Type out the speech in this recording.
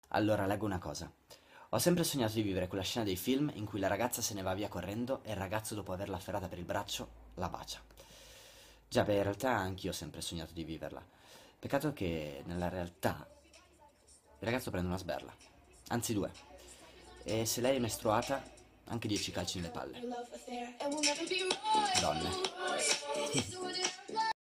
Allora, leggo una cosa. Ho sempre sognato di vivere quella scena dei film in cui la ragazza se ne va via correndo e il ragazzo, dopo averla afferrata per il braccio, la bacia. Già, beh, in realtà anch'io ho sempre sognato di viverla. Peccato che nella realtà il ragazzo prende una sberla, anzi due. E se lei è mestruata, anche 10 calci nelle palle. Donne.